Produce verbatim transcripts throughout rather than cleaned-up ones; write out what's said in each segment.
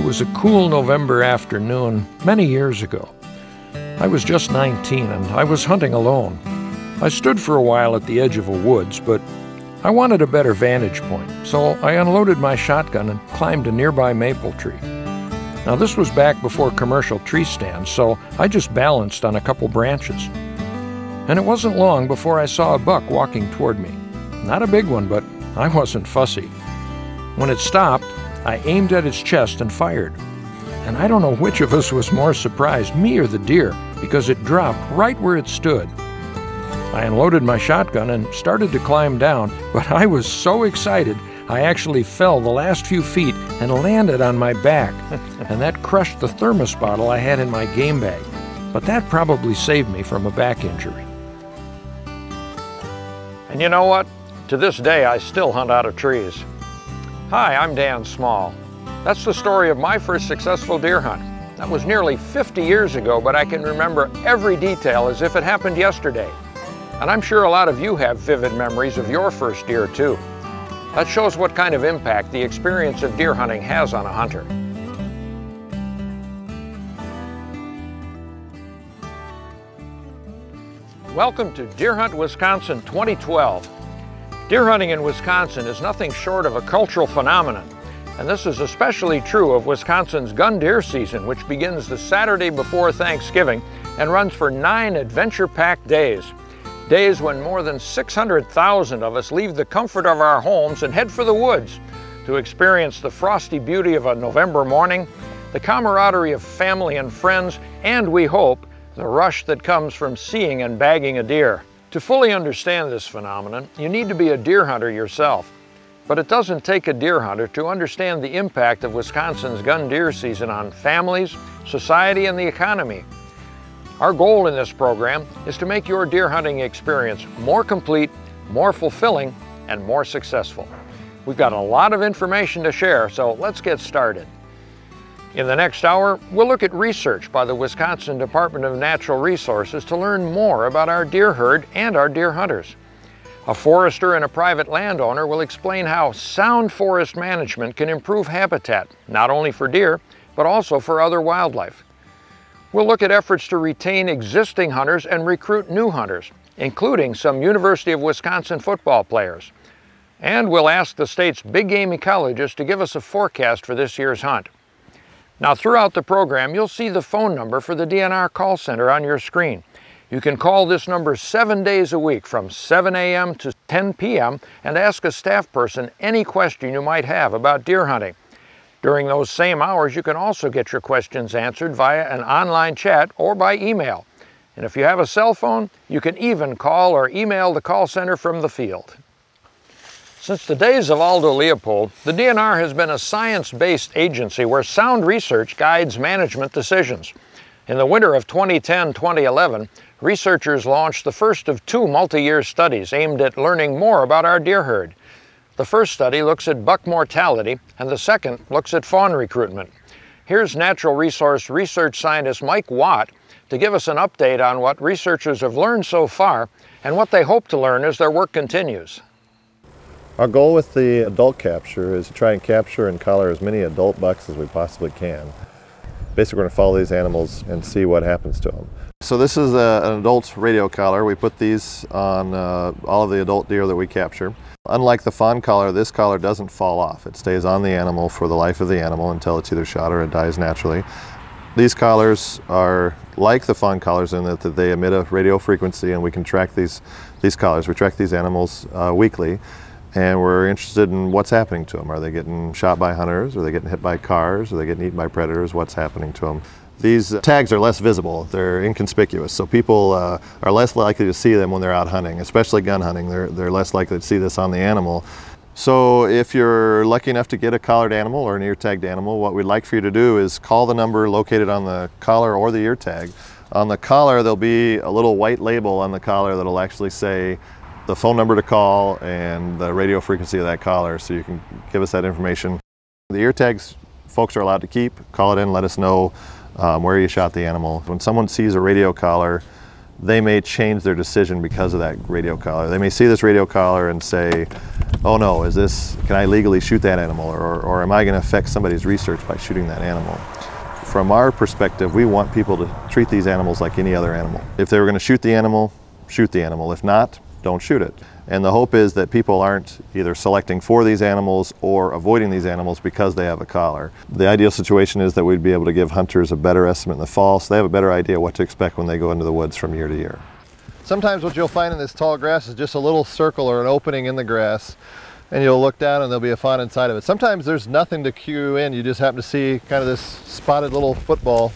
was a cool November afternoon many years ago. I was just nineteen and I was hunting alone. I stood for a while at the edge of a woods, but I wanted a better vantage point, so I unloaded my shotgun and climbed a nearby maple tree. Now this was back before commercial tree stands, so I just balanced on a couple branches. And it wasn't long before I saw a buck walking toward me. Not a big one, but I wasn't fussy. When it stopped, I aimed at its chest and fired. And I don't know which of us was more surprised, me or the deer, because it dropped right where it stood. I unloaded my shotgun and started to climb down, but I was so excited I actually fell the last few feet and landed on my back, and that crushed the thermos bottle I had in my game bag. But that probably saved me from a back injury. And you know what? To this day, I still hunt out of trees. Hi, I'm Dan Small. That's the story of my first successful deer hunt. That was nearly fifty years ago, but I can remember every detail as if it happened yesterday. And I'm sure a lot of you have vivid memories of your first deer too. That shows what kind of impact the experience of deer hunting has on a hunter. Welcome to Deer Hunt Wisconsin twenty twelve. Deer hunting in Wisconsin is nothing short of a cultural phenomenon, and this is especially true of Wisconsin's gun deer season, which begins the Saturday before Thanksgiving and runs for nine adventure-packed days. Days when more than six hundred thousand of us leave the comfort of our homes and head for the woods to experience the frosty beauty of a November morning, the camaraderie of family and friends, and we hope, the rush that comes from seeing and bagging a deer. To fully understand this phenomenon, you need to be a deer hunter yourself. But it doesn't take a deer hunter to understand the impact of Wisconsin's gun deer season on families, society, and the economy. Our goal in this program is to make your deer hunting experience more complete, more fulfilling, and more successful. We've got a lot of information to share, so let's get started. In the next hour, we'll look at research by the Wisconsin Department of Natural Resources to learn more about our deer herd and our deer hunters. A forester and a private landowner will explain how sound forest management can improve habitat, not only for deer, but also for other wildlife. We'll look at efforts to retain existing hunters and recruit new hunters, including some University of Wisconsin football players. And we'll ask the state's big game ecologist to give us a forecast for this year's hunt. Now, throughout the program, you'll see the phone number for the D N R call center on your screen. You can call this number seven days a week from seven A M to ten P M and ask a staff person any question you might have about deer hunting. During those same hours, you can also get your questions answered via an online chat or by email. And if you have a cell phone, you can even call or email the call center from the field. Since the days of Aldo Leopold, the D N R has been a science-based agency where sound research guides management decisions. In the winter of twenty ten twenty eleven, researchers launched the first of two multi-year studies aimed at learning more about our deer herd. The first study looks at buck mortality, and the second looks at fawn recruitment. Here's natural resource research scientist Mike Watt to give us an update on what researchers have learned so far and what they hope to learn as their work continues. Our goal with the adult capture is to try and capture and collar as many adult bucks as we possibly can. Basically, we're going to follow these animals and see what happens to them. So this is a, an adult radio collar. We put these on uh, all of the adult deer that we capture. Unlike the fawn collar, this collar doesn't fall off. It stays on the animal for the life of the animal until it's either shot or it dies naturally. These collars are like the fawn collars in that they emit a radio frequency, and we can track these, these collars. We track these animals uh, weekly. And we're interested in what's happening to them. Are they getting shot by hunters? Are they getting hit by cars? Are they getting eaten by predators? What's happening to them? These tags are less visible. They're inconspicuous, so people uh, are less likely to see them when they're out hunting, especially gun hunting. They're, they're less likely to see this on the animal. So if you're lucky enough to get a collared animal or an ear-tagged animal, what we'd like for you to do is call the number located on the collar or the ear tag. On the collar, there'll be a little white label on the collar that'll actually say the phone number to call and the radio frequency of that collar, so you can give us that information. The ear tags folks are allowed to keep. Call it in, let us know um, where you shot the animal. When someone sees a radio collar they may change their decision because of that radio collar. They may see this radio collar and say, oh no, is this, can I legally shoot that animal, or, or am I going to affect somebody's research by shooting that animal? From our perspective, we want people to treat these animals like any other animal. If they were going to shoot the animal, shoot the animal. If not, don't shoot it. And the hope is that people aren't either selecting for these animals or avoiding these animals because they have a collar. The ideal situation is that we'd be able to give hunters a better estimate in the fall, so they have a better idea what to expect when they go into the woods from year to year. Sometimes what you'll find in this tall grass is just a little circle or an opening in the grass, and you'll look down and there'll be a fawn inside of it. Sometimes there's nothing to cue in, you just happen to see kind of this spotted little football.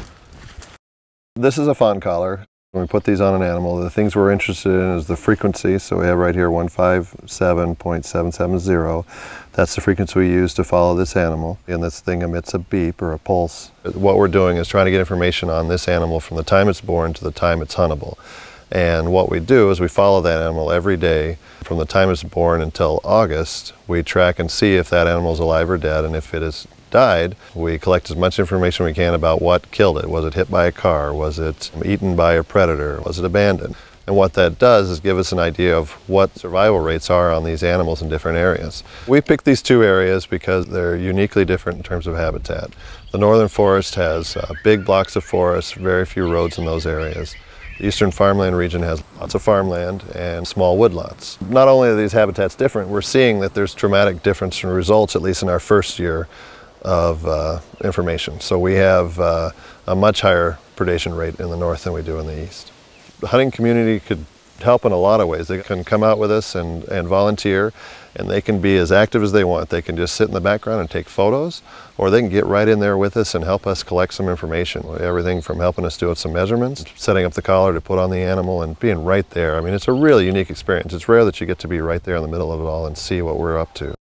This is a fawn collar. When we put these on an animal, the things we're interested in is the frequency. So we have right here one five seven point seven seven zero. That's the frequency we use to follow this animal. And this thing emits a beep or a pulse. What we're doing is trying to get information on this animal from the time it's born to the time it's huntable. And what we do is we follow that animal every day from the time it's born until August. We track and see if that animal is alive or dead, and if it is died, we collect as much information we can about what killed it. Was it hit by a car? Was it eaten by a predator? Was it abandoned? And what that does is give us an idea of what survival rates are on these animals in different areas. We picked these two areas because they're uniquely different in terms of habitat. The northern forest has uh, big blocks of forest, very few roads in those areas. The eastern farmland region has lots of farmland and small woodlots. Not only are these habitats different, we're seeing that there's dramatic difference in results, at least in our first year of uh, information. So we have uh, a much higher predation rate in the north than we do in the east. The hunting community could help in a lot of ways. They can come out with us and, and volunteer, and they can be as active as they want. They can just sit in the background and take photos, or they can get right in there with us and help us collect some information. Everything from helping us do some measurements, setting up the collar to put on the animal, and being right there. I mean, it's a really unique experience. It's rare that you get to be right there in the middle of it all and see what we're up to.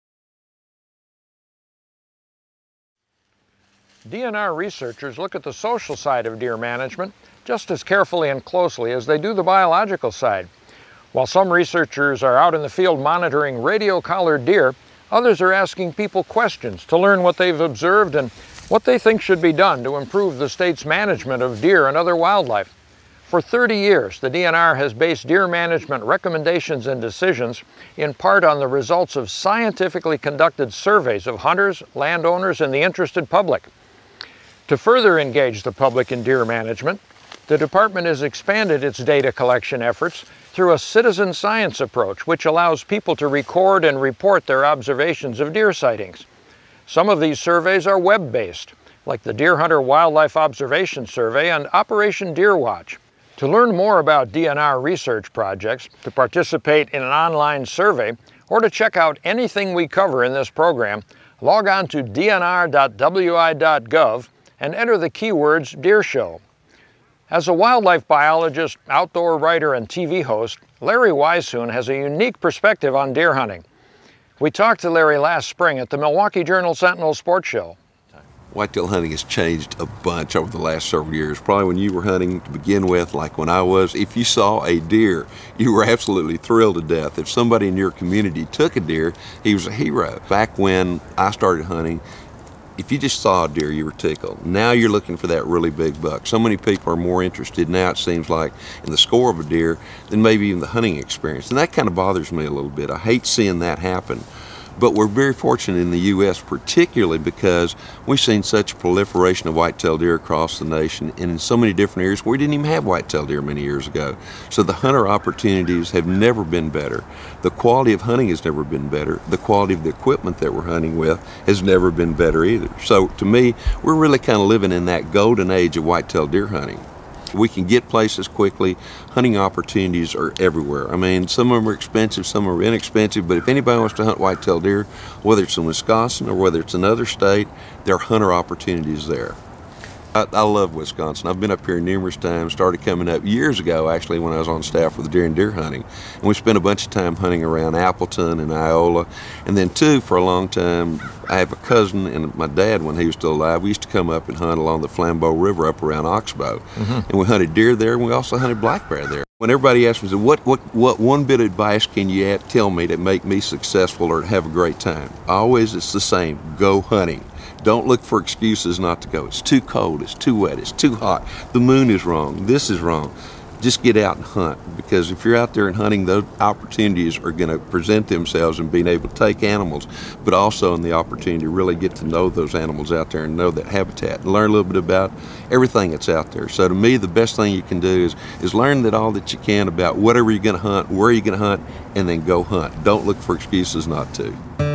D N R researchers look at the social side of deer management just as carefully and closely as they do the biological side. While some researchers are out in the field monitoring radio-collared deer, others are asking people questions to learn what they've observed and what they think should be done to improve the state's management of deer and other wildlife. For thirty years, the D N R has based deer management recommendations and decisions in part on the results of scientifically conducted surveys of hunters, landowners, and the interested public. To further engage the public in deer management, the department has expanded its data collection efforts through a citizen science approach, which allows people to record and report their observations of deer sightings. Some of these surveys are web-based, like the Deer Hunter Wildlife Observation Survey and Operation Deer Watch. To learn more about D N R research projects, to participate in an online survey, or to check out anything we cover in this program, log on to D N R dot W I dot gov and enter the keywords Deer Show. As a wildlife biologist, outdoor writer, and T V host, Larry Weishuhn has a unique perspective on deer hunting. We talked to Larry last spring at the Milwaukee Journal-Sentinel Sports Show. Whitetail hunting has changed a bunch over the last several years. Probably when you were hunting to begin with, like when I was, if you saw a deer, you were absolutely thrilled to death. If somebody in your community took a deer, he was a hero. Back when I started hunting, if you just saw a deer, you were tickled. Now you're looking for that really big buck. So many people are more interested now, it seems like, in the score of a deer than maybe even the hunting experience. And that kind of bothers me a little bit. I hate seeing that happen. But we're very fortunate in the U S, particularly because we've seen such a proliferation of whitetail deer across the nation and in so many different areas where we didn't even have whitetail deer many years ago. So the hunter opportunities have never been better. The quality of hunting has never been better. The quality of the equipment that we're hunting with has never been better either. So to me, we're really kind of living in that golden age of whitetail deer hunting. We can get places quickly. Hunting opportunities are everywhere. I mean, some of them are expensive, some are inexpensive, but if anybody wants to hunt whitetail deer, whether it's in Wisconsin or whether it's another state, there are hunter opportunities there. I, I love Wisconsin. I've been up here numerous times, started coming up years ago actually when I was on staff with the deer and deer hunting. And we spent a bunch of time hunting around Appleton and Iola. And then too, for a long time, I have a cousin and my dad, when he was still alive, we used to come up and hunt along the Flambeau River up around Oxbow. Mm-hmm. And we hunted deer there, and we also hunted black bear there. When everybody asks me, what, what, what one bit of advice can you add, tell me to make me successful or to have a great time? Always it's the same, go hunting. Don't look for excuses not to go. It's too cold, it's too wet, it's too hot, the moon is wrong, this is wrong. just get out and hunt, because if you're out there and hunting, those opportunities are going to present themselves in being able to take animals, but also in the opportunity to really get to know those animals out there and know that habitat and learn a little bit about everything that's out there. So to me, the best thing you can do is, is learn that all that you can about whatever you're going to hunt, where you're going to hunt, and then go hunt. Don't look for excuses not to.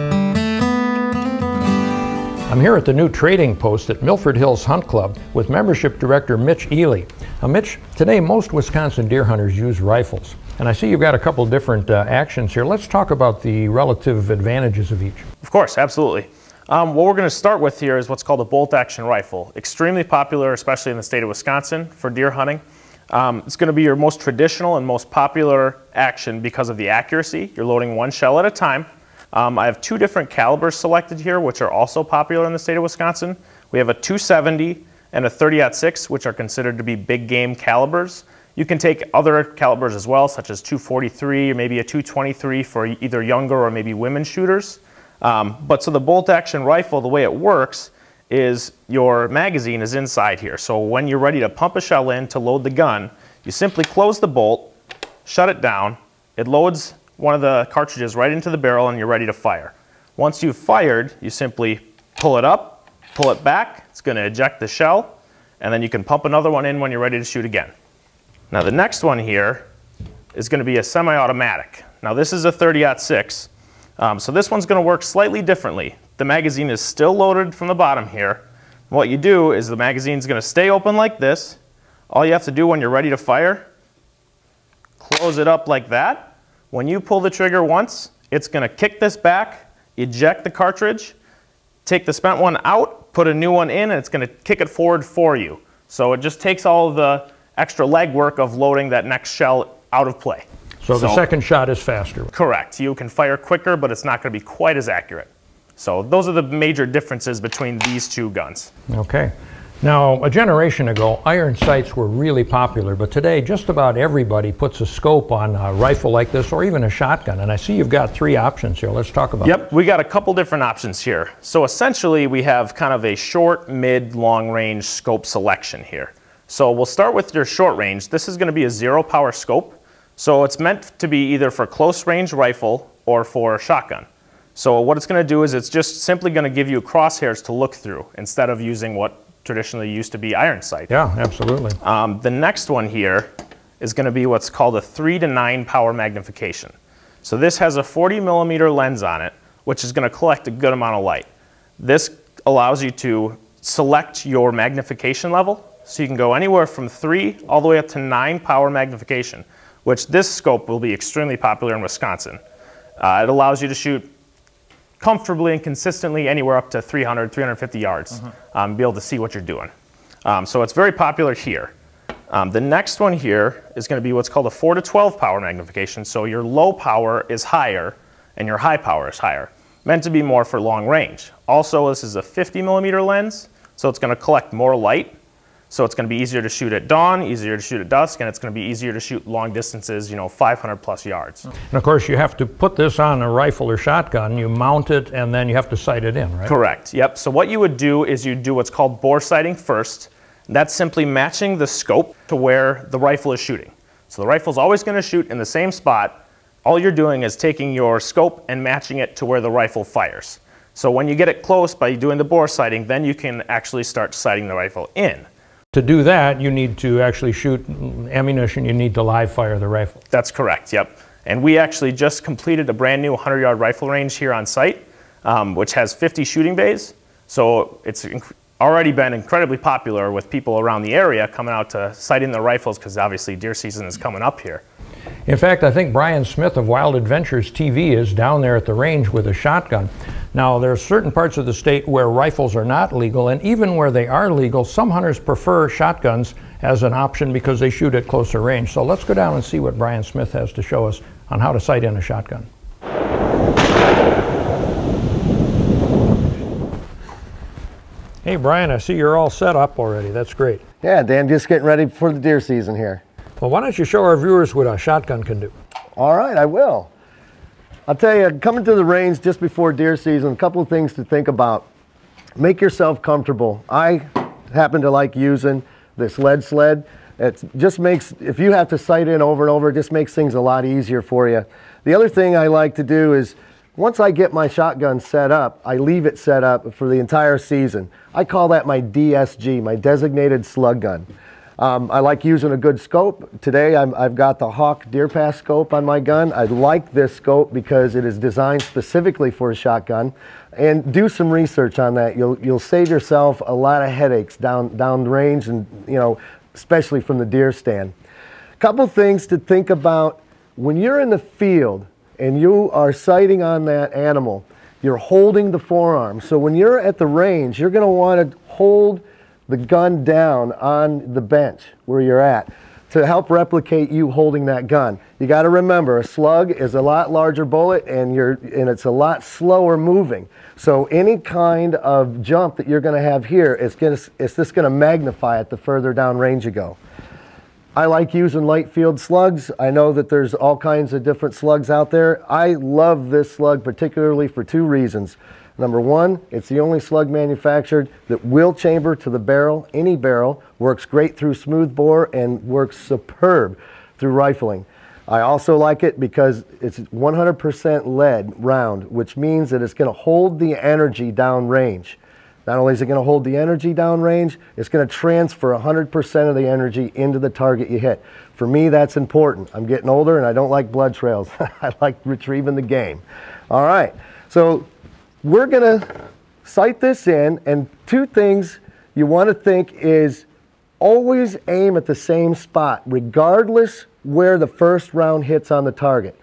I'm here at the new trading post at Milford Hills Hunt Club with Membership Director Mitch Ely. Now Mitch, today most Wisconsin deer hunters use rifles, and I see you've got a couple different uh, actions here. Let's talk about the relative advantages of each. Of course, absolutely. Um, what we're going to start with here is what's called a bolt action rifle. Extremely popular, especially in the state of Wisconsin, for deer hunting. Um, it's going to be your most traditional and most popular action because of the accuracy. You're loading one shell at a time. Um, I have two different calibers selected here, which are also popular in the state of Wisconsin. We have a two seventy and a thirty aught six, which are considered to be big game calibers. You can take other calibers as well, such as two forty-three or maybe a two twenty-three for either younger or maybe women shooters. Um, but so the bolt action rifle, the way it works is your magazine is inside here. So when you're ready to pump a shell in to load the gun, you simply close the bolt, shut it down, it loads one of the cartridges right into the barrel, and you're ready to fire. Once you've fired, you simply pull it up, pull it back, it's going to eject the shell, and then you can pump another one in when you're ready to shoot again. Now the next one here is going to be a semi-automatic. Now this is a thirty aught six, um, so this one's going to work slightly differently. The magazine is still loaded from the bottom here. What you do is the magazine's going to stay open like this. All you have to do when you're ready to fire, close it up like that. When you pull the trigger once, it's going to kick this back, eject the cartridge, take the spent one out, put a new one in, and it's going to kick it forward for you. So it just takes all of the extra legwork of loading that next shell out of play. So, so the second shot is faster. Correct. You can fire quicker, but it's not going to be quite as accurate. So those are the major differences between these two guns. Okay. Now, a generation ago, iron sights were really popular, but today just about everybody puts a scope on a rifle like this or even a shotgun. And I see you've got three options here. Let's talk about Yep, it. we got a couple different options here. So essentially, we have kind of a short, mid, long range scope selection here. So we'll start with your short range. This is going to be a zero power scope. So it's meant to be either for close range rifle or for shotgun. So what it's going to do is it's just simply going to give you crosshairs to look through instead of using what traditionally used to be iron sight. Yeah, absolutely. Um, the next one here is going to be what's called a three to nine power magnification. So this has a forty millimeter lens on it, which is going to collect a good amount of light. This allows you to select your magnification level, so you can go anywhere from three all the way up to nine power magnification, which this scope will be extremely popular in Wisconsin. Uh, it allows you to shoot comfortably and consistently anywhere up to three hundred, three hundred fifty yards, mm-hmm. um, be able to see what you're doing. Um, so it's very popular here. Um, the next one here is going to be what's called a four to twelve power magnification. So your low power is higher and your high power is higher, meant to be more for long range. Also, this is a fifty millimeter lens, so it's going to collect more light. So it's going to be easier to shoot at dawn, easier to shoot at dusk, and it's going to be easier to shoot long distances, you know, five hundred plus yards. And of course, you have to put this on a rifle or shotgun. You mount it, and then you have to sight it in, right? Correct. Yep. So what you would do is you do what's called bore sighting first. That's simply matching the scope to where the rifle is shooting. So the rifle's always going to shoot in the same spot. All you're doing is taking your scope and matching it to where the rifle fires. So when you get it close by doing the bore sighting, then you can actually start sighting the rifle in. To do that, you need to actually shoot ammunition. You need to live fire the rifle. That's correct, yep. And we actually just completed a brand new hundred yard rifle range here on site, um, which has fifty shooting bays. So it's already been incredibly popular with people around the area coming out to sight in their rifles because obviously deer season is coming up here. In fact, I think Brian Smith of Wild Adventures T V is down there at the range with a shotgun. Now, there are certain parts of the state where rifles are not legal, and even where they are legal, some hunters prefer shotguns as an option because they shoot at closer range. So let's go down and see what Brian Smith has to show us on how to sight in a shotgun. Hey, Brian, I see you're all set up already. That's great. Yeah, Dan, just getting ready for the deer season here. Well, why don't you show our viewers what a shotgun can do? All right, I will. I'll tell you, coming to the range just before deer season, a couple of things to think about. Make yourself comfortable. I happen to like using this lead sled. It just makes, if you have to sight in over and over, it just makes things a lot easier for you. The other thing I like to do is, once I get my shotgun set up, I leave it set up for the entire season. I call that my D S G, my designated slug gun. Um, I like using a good scope. Today I'm, I've got the Hawk Deer Pass scope on my gun. I like this scope because it is designed specifically for a shotgun. And do some research on that. You'll, you'll save yourself a lot of headaches down, down range, and you know, especially from the deer stand. A couple things to think about when you're in the field and you are sighting on that animal. You're holding the forearm. So when you're at the range, you're going to want to hold the gun down on the bench where you're at to help replicate you holding that gun. You got to remember, a slug is a lot larger bullet, and you're and it's a lot slower moving. So any kind of jump that you're going to have here, it's going to it's just going to magnify it the further down range you go. I like using light field slugs. I know that there's all kinds of different slugs out there. I love this slug particularly for two reasons. Number one, it's the only slug manufactured that will chamber to the barrel, any barrel, works great through smooth bore, and works superb through rifling. I also like it because it's one hundred percent lead round, which means that it's going to hold the energy down range. Not only is it going to hold the energy down range, it's going to transfer one hundred percent of the energy into the target you hit. For me, that's important. I'm getting older and I don't like blood trails. I like retrieving the game. All right, so we're going to sight this in, and two things you want to think is always aim at the same spot, regardless where the first round hits on the target.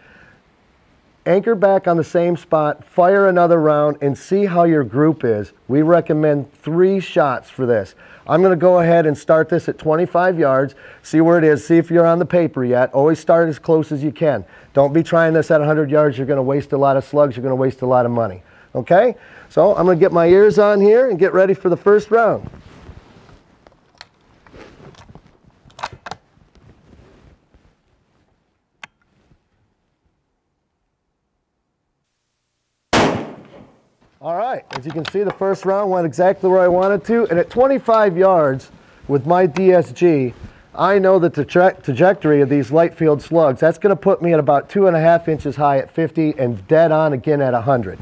Anchor back on the same spot, fire another round, and see how your group is. We recommend three shots for this. I'm going to go ahead and start this at twenty-five yards, see where it is, see if you're on the paper yet. Always start as close as you can. Don't be trying this at one hundred yards. You're going to waste a lot of slugs. You're going to waste a lot of money. Okay? So I'm going to get my ears on here and get ready for the first round. All right, as you can see, the first round went exactly where I wanted to, and at twenty-five yards with my D S G, I know that the tra trajectory of these light field slugs, that's going to put me at about two and a half inches high at fifty and dead on again at one hundred.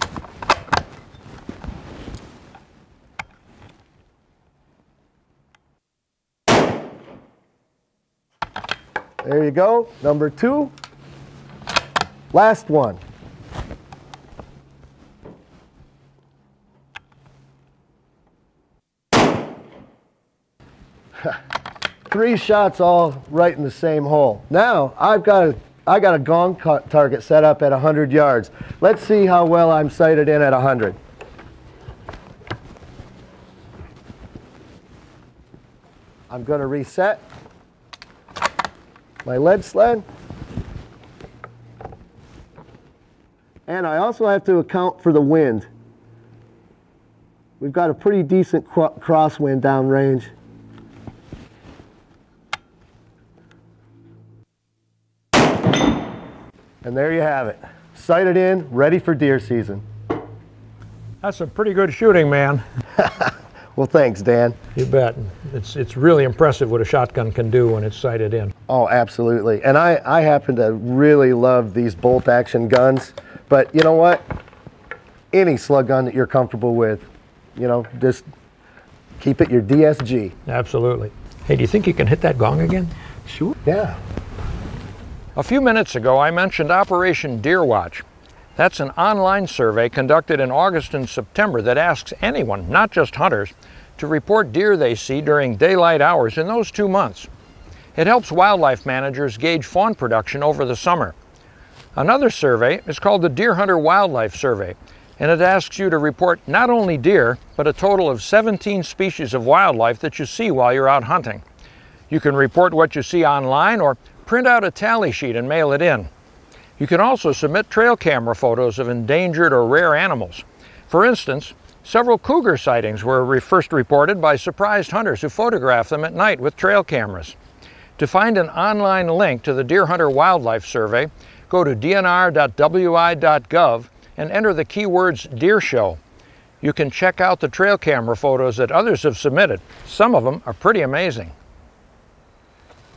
There you go, number two. Last one. Three shots all right in the same hole. Now I've got a, I got a gong target set up at one hundred yards. Let's see how well I'm sighted in at one hundred. I'm going to reset my lead sled. And I also have to account for the wind. We've got a pretty decent cro crosswind downrange. And there you have it. Sighted in, ready for deer season. That's some pretty good shooting, man. Well, thanks, Dan. You bet. It's, it's really impressive what a shotgun can do when it's sighted in. Oh, absolutely. And I, I happen to really love these bolt action guns. But you know what? Any slug gun that you're comfortable with, you know, just keep it your D S G. Absolutely. Hey, do you think you can hit that gong again? Sure. Yeah. A few minutes ago, I mentioned Operation Deer Watch. That's an online survey conducted in August and September that asks anyone, not just hunters, to report deer they see during daylight hours in those two months. It helps wildlife managers gauge fawn production over the summer. Another survey is called the Deer Hunter Wildlife Survey, and it asks you to report not only deer, but a total of seventeen species of wildlife that you see while you're out hunting. You can report what you see online or print out a tally sheet and mail it in. You can also submit trail camera photos of endangered or rare animals. For instance, several cougar sightings were re- first reported by surprised hunters who photographed them at night with trail cameras. To find an online link to the Deer Hunter Wildlife Survey, go to D N R dot W I dot gov and enter the keywords deer show. You can check out the trail camera photos that others have submitted. Some of them are pretty amazing.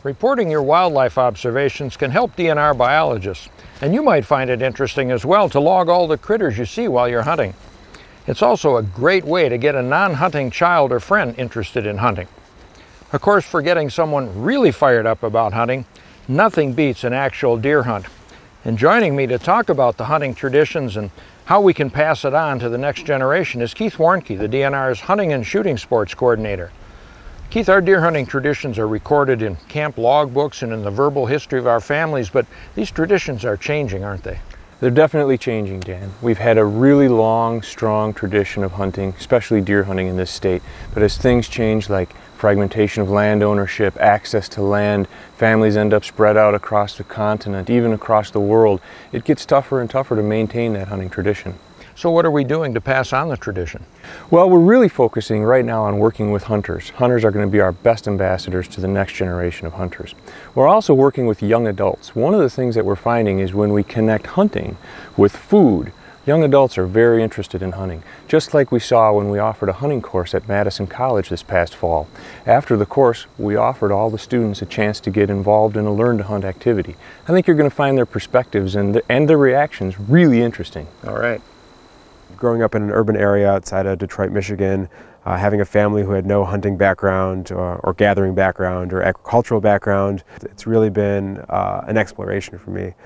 Reporting your wildlife observations can help D N R biologists, and you might find it interesting as well to log all the critters you see while you're hunting. It's also a great way to get a non-hunting child or friend interested in hunting. Of course, for getting someone really fired up about hunting, nothing beats an actual deer hunt. And joining me to talk about the hunting traditions and how we can pass it on to the next generation is Keith Warnke, the D N R's Hunting and Shooting Sports Coordinator. Keith, our deer hunting traditions are recorded in camp logbooks and in the verbal history of our families, but these traditions are changing, aren't they? They're definitely changing, Dan. We've had a really long, strong tradition of hunting, especially deer hunting in this state. But as things change, like fragmentation of land ownership, access to land, families end up spread out across the continent, even across the world, it gets tougher and tougher to maintain that hunting tradition. So what are we doing to pass on the tradition? Well, we're really focusing right now on working with hunters. Hunters are going to be our best ambassadors to the next generation of hunters. We're also working with young adults. One of the things that we're finding is when we connect hunting with food, young adults are very interested in hunting, just like we saw when we offered a hunting course at Madison College this past fall. After the course, we offered all the students a chance to get involved in a learn to hunt activity. I think you're going to find their perspectives and, the, and their reactions really interesting. All right. Growing up in an urban area outside of Detroit, Michigan, uh, having a family who had no hunting background or, or gathering background or agricultural background, it's really been uh, an exploration for me.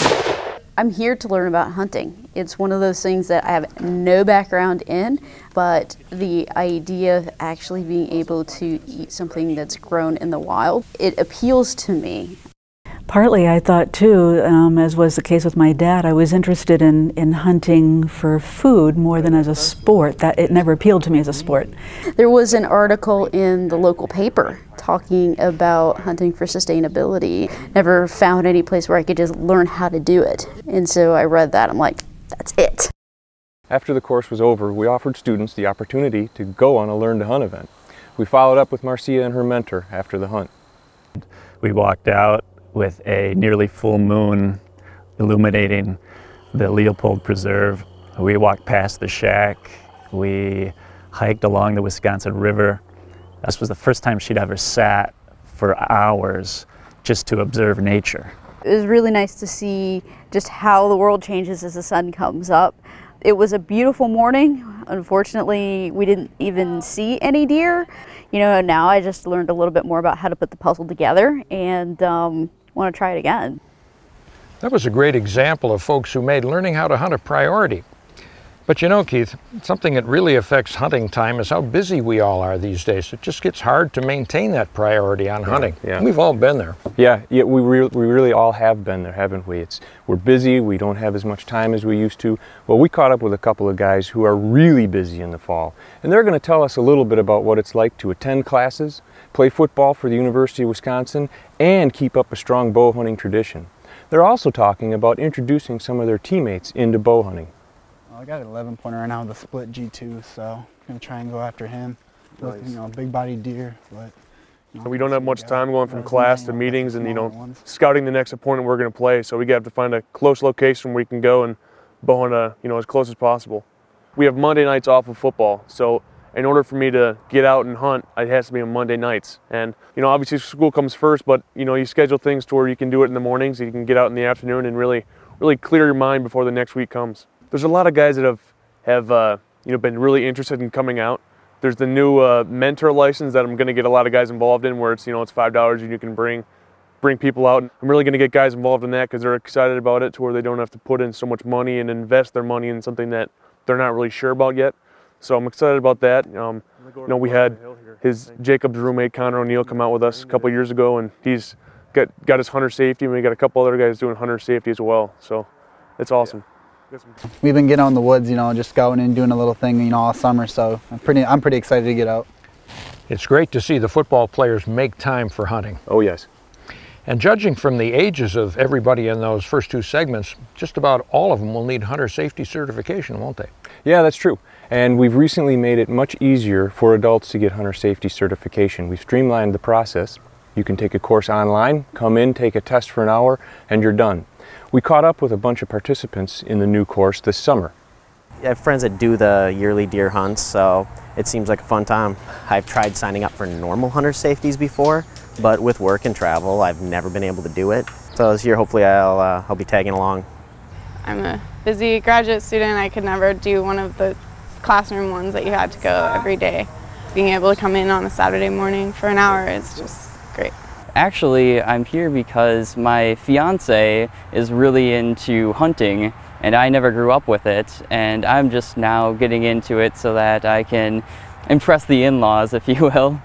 I'm here to learn about hunting. It's one of those things that I have no background in, but the idea of actually being able to eat something that's grown in the wild, it appeals to me. Partly, I thought too, um, as was the case with my dad, I was interested in, in hunting for food more than as a sport. That it never appealed to me as a sport. There was an article in the local paper talking about hunting for sustainability. Never found any place where I could just learn how to do it. And so I read that, I'm like, that's it. After the course was over, we offered students the opportunity to go on a Learn to Hunt event. We followed up with Marcia and her mentor after the hunt. We walked out with a nearly full moon illuminating the Leopold Preserve. We walked past the shack. We hiked along the Wisconsin River. This was the first time she'd ever sat for hours just to observe nature. It was really nice to see just how the world changes as the sun comes up. It was a beautiful morning. Unfortunately, we didn't even see any deer. You know, now I just learned a little bit more about how to put the puzzle together and um, want to try it again. That was a great example of folks who made learning how to hunt a priority. But you know, Keith, something that really affects hunting time is how busy we all are these days. It just gets hard to maintain that priority on hunting. Yeah, yeah. We've all been there. Yeah, yeah we, re we really all have been there, haven't we? It's, we're busy, we don't have as much time as we used to. Well, we caught up with a couple of guys who are really busy in the fall, and they're going to tell us a little bit about what it's like to attend classes, play football for the University of Wisconsin, and keep up a strong bow hunting tradition. They're also talking about introducing some of their teammates into bow hunting. I got an eleven pointer right now with a split G two, so I'm going to try and go after him. Nice. You know, big-bodied deer, but... You know, we don't have much time going from class to meetings and, you know, scouting the next opponent we're going to play, so we have to find a close location where we can go and bow hunt, uh, you know, as close as possible. We have Monday nights off of football, so in order for me to get out and hunt, it has to be on Monday nights. And, you know, obviously school comes first, but, you know, you schedule things to where you can do it in the mornings, you can get out in the afternoon and really, really clear your mind before the next week comes. There's a lot of guys that have, have uh, you know, been really interested in coming out. There's the new uh, mentor license that I'm going to get a lot of guys involved in, where it's, you know, it's five dollars and you can bring, bring people out. I'm really going to get guys involved in that because they're excited about it, to where they don't have to put in so much money and invest their money in something that they're not really sure about yet. So I'm excited about that. Um, you know, we had his Jacob's roommate Connor O'Neill come out with us a couple years ago, and he's got got his hunter safety, and we got a couple other guys doing hunter safety as well. So it's awesome. We've been getting out in the woods, you know, just scouting and doing a little thing, you know, all summer. So I'm pretty, I'm pretty excited to get out. It's great to see the football players make time for hunting. Oh, yes. And judging from the ages of everybody in those first two segments, just about all of them will need hunter safety certification, won't they? Yeah, that's true. And we've recently made it much easier for adults to get hunter safety certification. We've streamlined the process. You can take a course online, come in, take a test for an hour, and you're done. We caught up with a bunch of participants in the new course this summer. I have friends that do the yearly deer hunts, so it seems like a fun time. I've tried signing up for normal hunter safeties before, but with work and travel, I've never been able to do it. So this year, hopefully, I'll, uh, I'll be tagging along. I'm a busy graduate student. I could never do one of the classroom ones that you had to go every day. Being able to come in on a Saturday morning for an hour is just great. Actually, I'm here because my fiance is really into hunting, and I never grew up with it, and I'm just now getting into it so that I can impress the in-laws, if you will.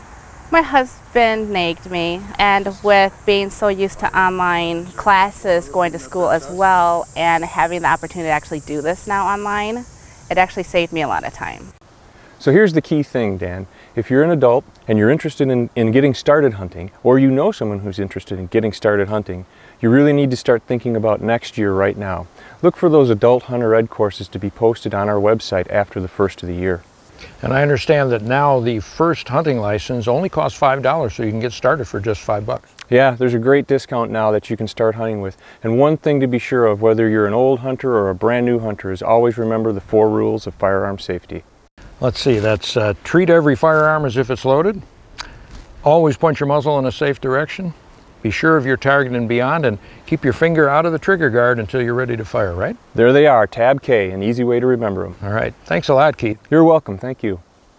My husband nagged me, and with being so used to online classes, going to school as well, and having the opportunity to actually do this now online, it actually saved me a lot of time. So here's the key thing, Dan. If you're an adult and you're interested in, in getting started hunting, or you know someone who's interested in getting started hunting, you really need to start thinking about next year right now. Look for those adult hunter ed courses to be posted on our website after the first of the year. And I understand that now the first hunting license only costs five dollars, so you can get started for just five bucks. Yeah, there's a great discount now that you can start hunting with. And one thing to be sure of, whether you're an old hunter or a brand new hunter, is always remember the four rules of firearm safety. Let's see, that's uh, treat every firearm as if it's loaded. Always point your muzzle in a safe direction. Be sure of your target and beyond, and keep your finger out of the trigger guard until you're ready to fire, right? There they are, tab K, an easy way to remember them. All right, thanks a lot, Keith. You're welcome, thank you.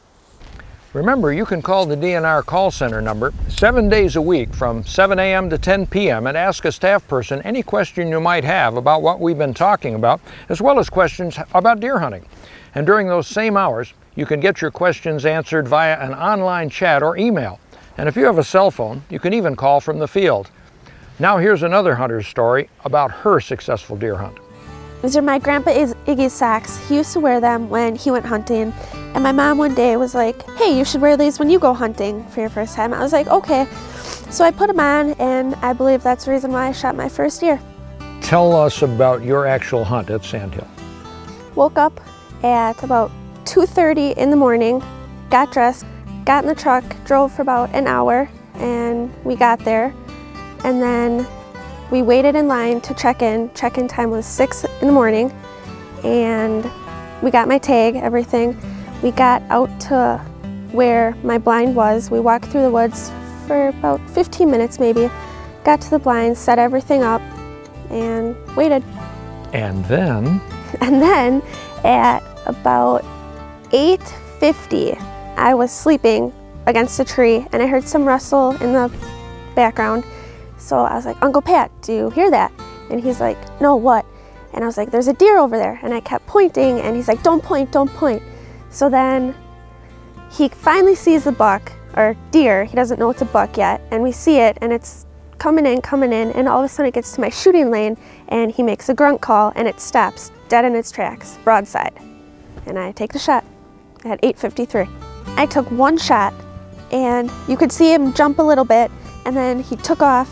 Remember, you can call the D N R call center number seven days a week from seven A M to ten P M and ask a staff person any question you might have about what we've been talking about, as well as questions about deer hunting. And during those same hours, you can get your questions answered via an online chat or email. And if you have a cell phone, you can even call from the field. Now here's another hunter's story about her successful deer hunt. These are my grandpa Iggy's socks. He used to wear them when he went hunting. And my mom one day was like, hey, you should wear these when you go hunting for your first time. I was like, okay. So I put them on, and I believe that's the reason why I shot my first deer. Tell us about your actual hunt at Sandhill. Woke up at about two thirty in the morning, got dressed, got in the truck, drove for about an hour, and we got there. And then we waited in line to check in. Check-in time was six in the morning, and we got my tag, everything. We got out to where my blind was. We walked through the woods for about fifteen minutes maybe, got to the blind, set everything up, and waited. And then? And then at about eight fifty, I was sleeping against a tree, and I heard some rustle in the background. So I was like, Uncle Pat, do you hear that? And he's like, no, what? And I was like, there's a deer over there. And I kept pointing, and he's like, don't point, don't point. So then he finally sees the buck, or deer. He doesn't know it's a buck yet. And we see it, and it's coming in, coming in, and all of a sudden it gets to my shooting lane, and he makes a grunt call, and it stops dead in its tracks, broadside. And I take the shot at eight fifty-three. I took one shot, and you could see him jump a little bit, and then he took off,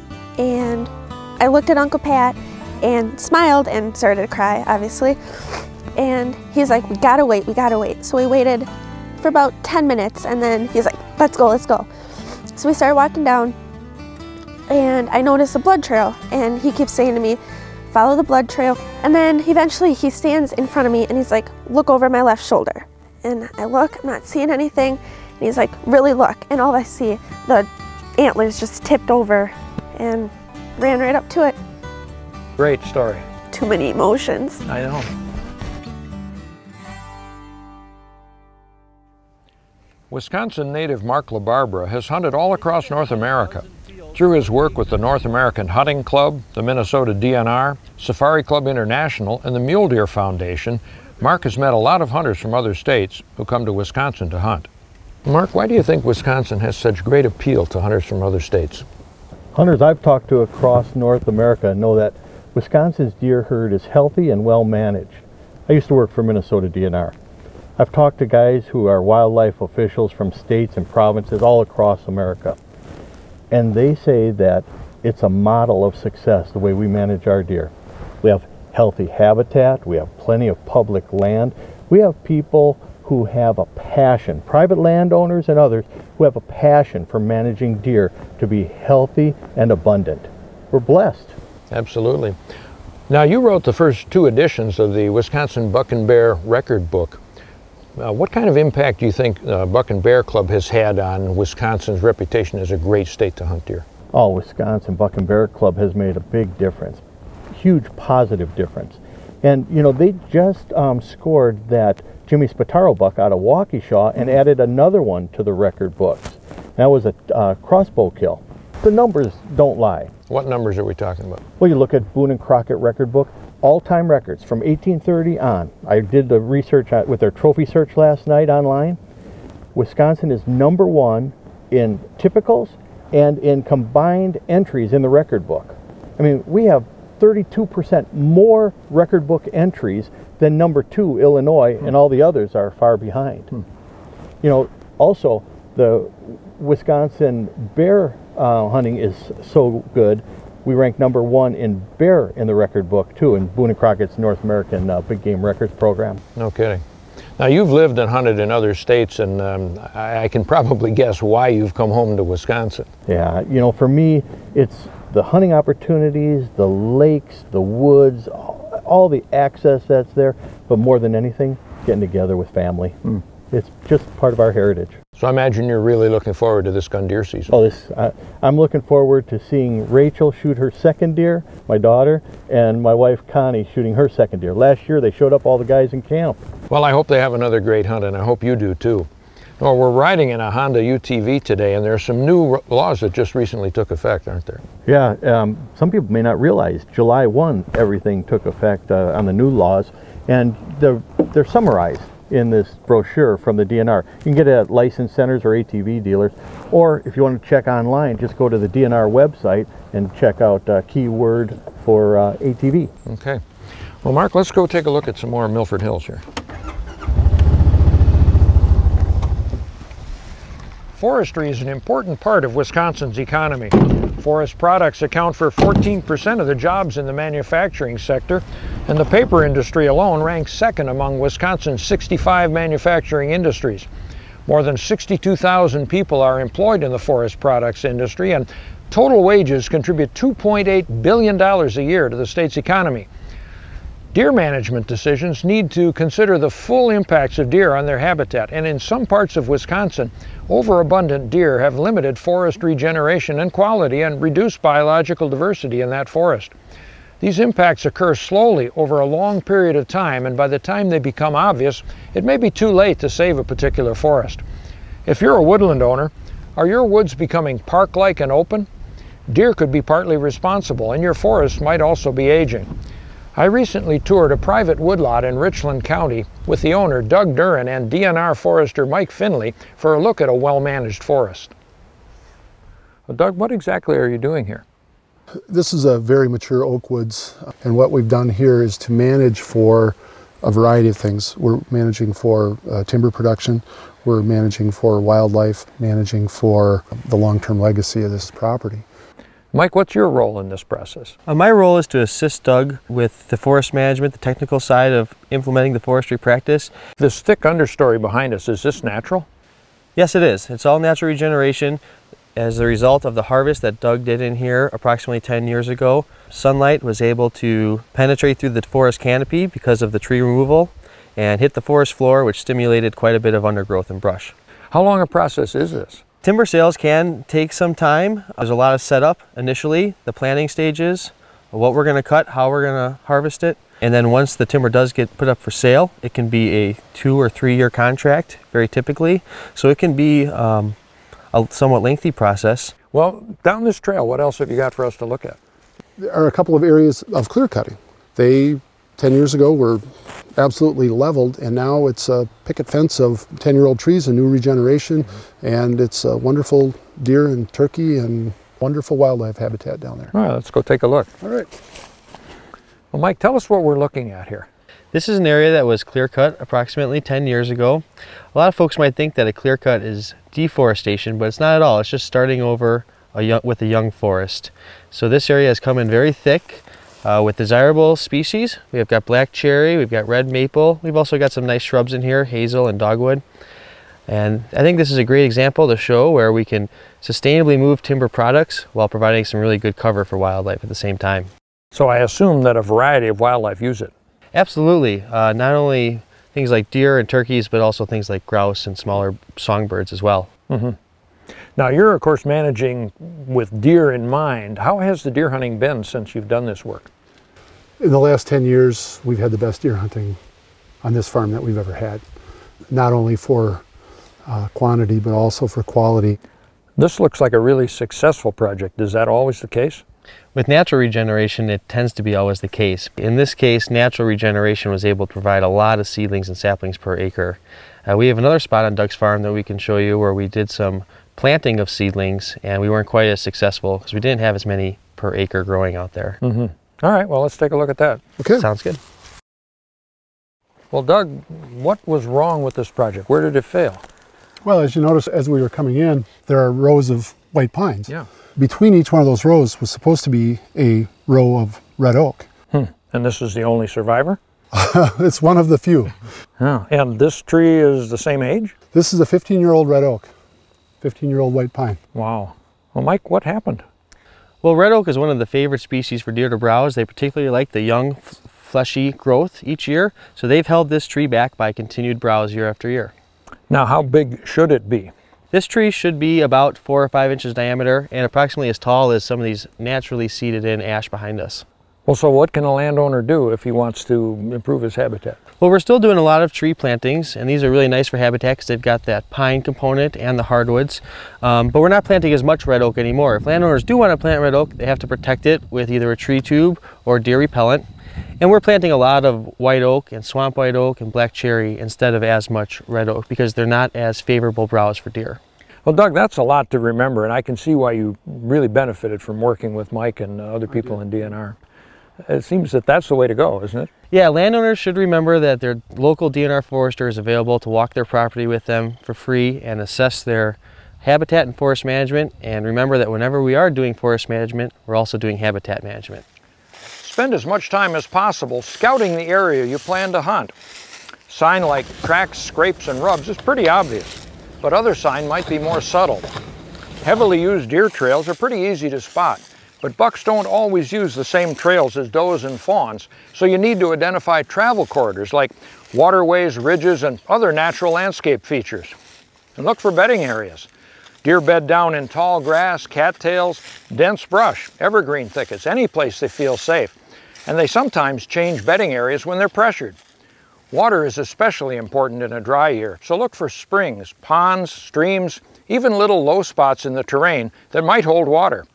and I looked at Uncle Pat and smiled and started to cry, obviously. And he's like, we gotta wait, we gotta wait. So we waited for about ten minutes, and then he's like, let's go, let's go. So we started walking down, and I noticed a blood trail, and he keeps saying to me, follow the blood trail. And then eventually he stands in front of me, and he's like, look over my left shoulder. And I look, I'm not seeing anything. And he's like, really look. And all I see, the antlers just tipped over, and ran right up to it. Great story. Too many emotions. I know. Wisconsin native Mark LaBarbera has hunted all across North America. Through his work with the North American Hunting Club, the Minnesota D N R, Safari Club International, and the Mule Deer Foundation, Mark has met a lot of hunters from other states who come to Wisconsin to hunt. Mark, why do you think Wisconsin has such great appeal to hunters from other states? Hunters I've talked to across North America know that Wisconsin's deer herd is healthy and well managed. I used to work for Minnesota D N R. I've talked to guys who are wildlife officials from states and provinces all across America. And they say that it's a model of success, the way we manage our deer. We have healthy habitat, we have plenty of public land, we have people who have a passion, private landowners and others, who have a passion for managing deer to be healthy and abundant. We're blessed. Absolutely. Now, you wrote the first two editions of the Wisconsin Buck and Bear Record Book. uh, what kind of impact do you think uh, Buck and Bear Club has had on Wisconsin's reputation as a great state to hunt deer? Oh, Wisconsin Buck and Bear Club has made a big difference, huge positive difference. And you know, they just um, scored that Jimmy Spataro buck out of Waukesha and added another one to the record books. That was a uh, crossbow kill. The numbers don't lie. What numbers are we talking about? Well, you look at Boone and Crockett record book, all-time records from eighteen thirty on. I did the research with their trophy search last night online. Wisconsin is number one in typicals and in combined entries in the record book. I mean, we have thirty-two percent more record book entries than number two, Illinois, and all the others are far behind. Hmm. You know, also, the Wisconsin bear uh, hunting is so good, we rank number one in bear in the record book, too, in Boone and Crockett's North American uh, Big Game Records program. No kidding. Now, you've lived and hunted in other states, and um, I, I can probably guess why you've come home to Wisconsin. Yeah, you know, for me, it's the hunting opportunities, the lakes, the woods, all, all the access that's there, but more than anything, getting together with family. Mm. It's just part of our heritage. So I imagine you're really looking forward to this gun deer season. Oh, this, uh, I'm looking forward to seeing Rachel shoot her second deer, my daughter, and my wife Connie shooting her second deer. Last year they showed up all the guys in camp. Well, I hope they have another great hunt, and I hope you do too. Well, we're riding in a Honda U T V today, and there are some new laws that just recently took effect, aren't there? Yeah, um, some people may not realize July first everything took effect uh, on the new laws, and they're, they're summarized in this brochure from the D N R. You can get it at licensed centers or A T V dealers, or if you want to check online, just go to the D N R website and check out uh, keyword for uh, A T V. Okay. Well, Mark, let's go take a look at some more Milford Hills here. Forestry is an important part of Wisconsin's economy. Forest products account for fourteen percent of the jobs in the manufacturing sector, and the paper industry alone ranks second among Wisconsin's sixty-five manufacturing industries. More than sixty-two thousand people are employed in the forest products industry, and total wages contribute two point eight billion dollars a year to the state's economy. Deer management decisions need to consider the full impacts of deer on their habitat, and in some parts of Wisconsin, overabundant deer have limited forest regeneration and quality and reduced biological diversity in that forest. These impacts occur slowly over a long period of time, and by the time they become obvious, it may be too late to save a particular forest. If you're a woodland owner, are your woods becoming park-like and open? Deer could be partly responsible, and your forest might also be aging. I recently toured a private woodlot in Richland County with the owner, Doug Duran, and D N R forester Mike Finley for a look at a well-managed forest. Well, Doug, what exactly are you doing here? This is a very mature oak woods, and what we've done here is to manage for a variety of things. We're managing for uh, timber production, we're managing for wildlife, managing for the long-term legacy of this property. Mike, what's your role in this process? Uh, my role is to assist Doug with the forest management, the technical side of implementing the forestry practice. This thick understory behind us, is this natural? Yes, it is. It's all natural regeneration as a result of the harvest that Doug did in here approximately ten years ago. Sunlight was able to penetrate through the forest canopy because of the tree removal and hit the forest floor, which stimulated quite a bit of undergrowth and brush. How long a process is this? Timber sales can take some time. There's a lot of setup initially, the planting stages, what we're going to cut, how we're going to harvest it. And then once the timber does get put up for sale, it can be a two or three year contract, very typically. So it can be um, a somewhat lengthy process. Well, down this trail, what else have you got for us to look at? There are a couple of areas of clear cutting. They, ten years ago, were absolutely leveled, and now it's a picket fence of ten year old trees and new regeneration, mm-hmm. and it's a wonderful deer and turkey and wonderful wildlife habitat down there. All right, let's go take a look. All right. Well, Mike, tell us what we're looking at here. This is an area that was clear cut approximately ten years ago. A lot of folks might think that a clear cut is deforestation, but it's not at all. It's just starting over a young, with a young forest. So this area has come in very thick uh, with desirable species. We've got black cherry, we've got red maple. We've also got some nice shrubs in here, hazel and dogwood. And I think this is a great example to show where we can sustainably move timber products while providing some really good cover for wildlife at the same time. So I assume that a variety of wildlife use it. Absolutely. Uh, not only things like deer and turkeys, but also things like grouse and smaller songbirds as well. Mm-hmm. Now you're of course managing with deer in mind. How has the deer hunting been since you've done this work? In the last ten years, we've had the best deer hunting on this farm that we've ever had. Not only for uh, quantity, but also for quality. This looks like a really successful project. Is that always the case? With natural regeneration, it tends to be always the case. In this case, natural regeneration was able to provide a lot of seedlings and saplings per acre. Uh, we have another spot on Doug's farm that we can show you where we did some planting of seedlings, and we weren't quite as successful because we didn't have as many per acre growing out there. Mm-hmm. All right, well, let's take a look at that. Okay. Sounds good. Well, Doug, what was wrong with this project? Where did it fail? Well, as you notice, as we were coming in, there are rows of white pines. Yeah. Between each one of those rows was supposed to be a row of red oak. Hmm. And this is the only survivor? It's one of the few. Oh, and this tree is the same age? This is a fifteen-year-old red oak, fifteen-year-old white pine. Wow. Well, Mike, what happened? Well, red oak is one of the favorite species for deer to browse. They particularly like the young, fleshy growth each year, so they've held this tree back by continued browse year after year. Now, how big should it be? This tree should be about four or five inches diameter and approximately as tall as some of these naturally seeded in ash behind us. Well, so what can a landowner do if he wants to improve his habitat? Well, we're still doing a lot of tree plantings, and these are really nice for habitat because they've got that pine component and the hardwoods. Um, but we're not planting as much red oak anymore. If landowners do want to plant red oak, they have to protect it with either a tree tube or deer repellent. And we're planting a lot of white oak and swamp white oak and black cherry instead of as much red oak because they're not as favorable browse for deer. Well, Doug, that's a lot to remember, and I can see why you really benefited from working with Mike and uh, other people in D N R. It seems that that's the way to go, isn't it? Yeah, landowners should remember that their local D N R forester is available to walk their property with them for free and assess their habitat and forest management. And remember that whenever we are doing forest management, we're also doing habitat management. Spend as much time as possible scouting the area you plan to hunt. Sign like cracks, scrapes, and rubs is pretty obvious, but other sign might be more subtle. Heavily used deer trails are pretty easy to spot, but bucks don't always use the same trails as does and fawns, so you need to identify travel corridors like waterways, ridges, and other natural landscape features. And look for bedding areas. Deer bed down in tall grass, cattails, dense brush, evergreen thickets, any place they feel safe. And they sometimes change bedding areas when they're pressured. Water is especially important in a dry year, so look for springs, ponds, streams, even little low spots in the terrain that might hold water.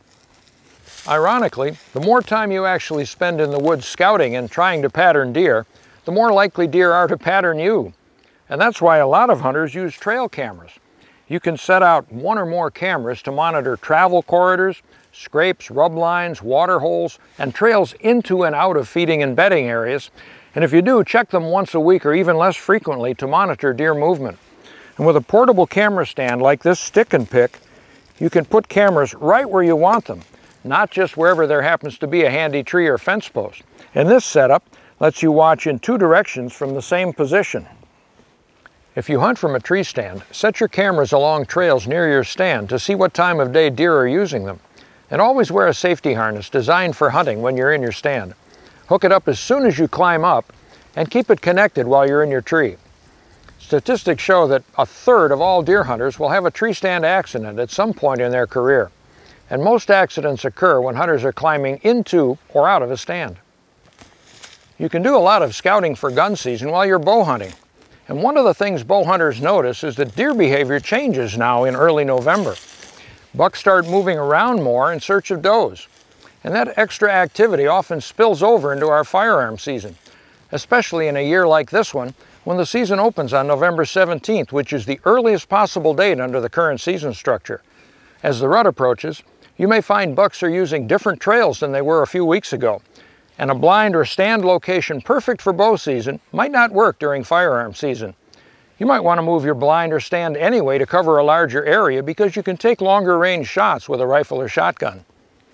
Ironically, the more time you actually spend in the woods scouting and trying to pattern deer, the more likely deer are to pattern you. And that's why a lot of hunters use trail cameras. You can set out one or more cameras to monitor travel corridors, scrapes, rub lines, water holes, and trails into and out of feeding and bedding areas. And if you do, check them once a week or even less frequently to monitor deer movement. And with a portable camera stand like this stick and pick, you can put cameras right where you want them, not just wherever there happens to be a handy tree or fence post. And this setup lets you watch in two directions from the same position. If you hunt from a tree stand, set your cameras along trails near your stand to see what time of day deer are using them. And always wear a safety harness designed for hunting when you're in your stand. Hook it up as soon as you climb up and keep it connected while you're in your tree. Statistics show that a third of all deer hunters will have a tree stand accident at some point in their career. And most accidents occur when hunters are climbing into or out of a stand. You can do a lot of scouting for gun season while you're bow hunting. And one of the things bow hunters notice is that deer behavior changes now in early November. Bucks start moving around more in search of does. And that extra activity often spills over into our firearm season, especially in a year like this one, when the season opens on November seventeenth, which is the earliest possible date under the current season structure. As the rut approaches, you may find bucks are using different trails than they were a few weeks ago, and a blind or stand location perfect for bow season might not work during firearm season. You might want to move your blind or stand anyway to cover a larger area because you can take longer range shots with a rifle or shotgun.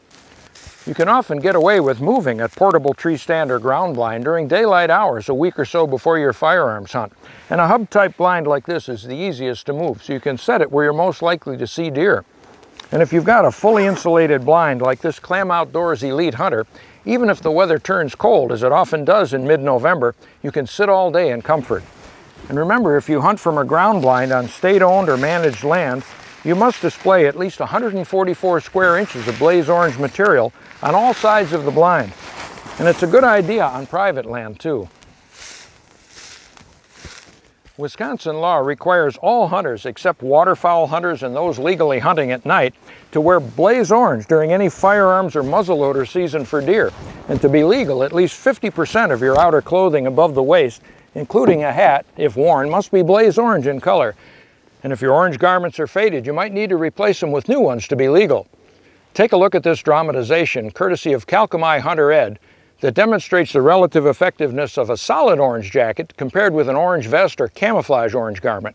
You can often get away with moving a portable tree stand or ground blind during daylight hours a week or so before your firearms hunt. And a hub-type blind like this is the easiest to move, so you can set it where you're most likely to see deer. And if you've got a fully insulated blind like this Clam Outdoors Elite Hunter, even if the weather turns cold, as it often does in mid-November, you can sit all day in comfort. And remember, if you hunt from a ground blind on state-owned or managed land, you must display at least one hundred forty-four square inches of blaze orange material on all sides of the blind. And it's a good idea on private land, too. Wisconsin law requires all hunters, except waterfowl hunters and those legally hunting at night, to wear blaze orange during any firearms or muzzleloader season for deer. And to be legal, at least fifty percent of your outer clothing above the waist, including a hat, if worn, must be blaze orange in color. And if your orange garments are faded, you might need to replace them with new ones to be legal. Take a look at this dramatization, courtesy of Calcami Hunter Ed, that demonstrates the relative effectiveness of a solid orange jacket compared with an orange vest or camouflage orange garment.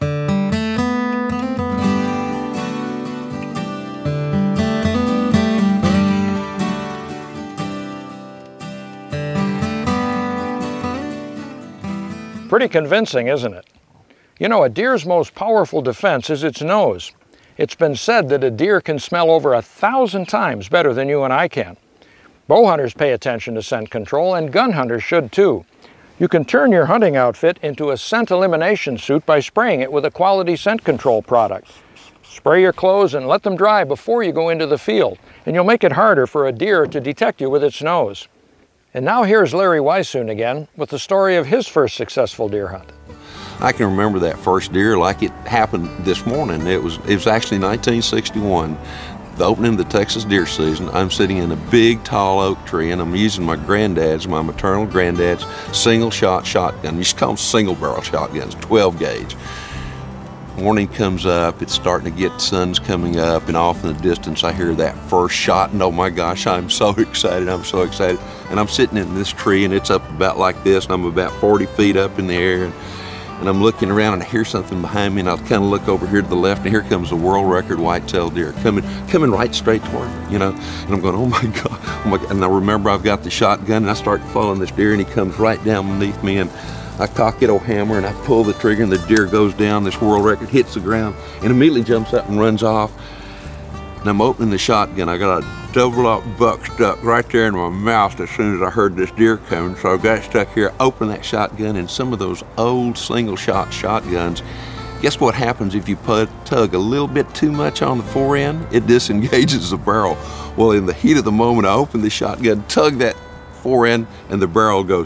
Pretty convincing, isn't it? You know, a deer's most powerful defense is its nose. It's been said that a deer can smell over a thousand times better than you and I can. Bow hunters pay attention to scent control, and gun hunters should too. You can turn your hunting outfit into a scent elimination suit by spraying it with a quality scent control product. Spray your clothes and let them dry before you go into the field, and you'll make it harder for a deer to detect you with its nose. And now here's Larry Weissoon again with the story of his first successful deer hunt. I can remember that first deer like it happened this morning. It was, it was actually nineteen sixty-one. The opening of the Texas deer season. I'm sitting in a big tall oak tree and I'm using my granddad's, my maternal granddad's single shot shotgun. You used to call them single barrel shotguns, twelve gauge. Morning comes up, it's starting to get, sun's coming up, and off in the distance I hear that first shot, and oh my gosh, I'm so excited, I'm so excited. And I'm sitting in this tree and it's up about like this, and I'm about forty feet up in the air. And, And I'm looking around and I hear something behind me, and I'll kind of look over here to the left, and here comes the world record white-tailed deer coming coming right straight toward me, you know. And I'm going, oh my God, oh my God. And I remember I've got the shotgun, and I start following this deer, and he comes right down beneath me, and I cock it old hammer, and I pull the trigger, and the deer goes down, this world record hits the ground, and immediately jumps up and runs off. And I'm opening the shotgun. I got a double up buck stuck right there in my mouth as soon as I heard this deer coming. So I got stuck here, opened that shotgun, and some of those old single shot shotguns, guess what happens if you put, tug a little bit too much on the fore end? It disengages the barrel. Well, in the heat of the moment, I opened the shotgun, tug that fore end, and the barrel goes,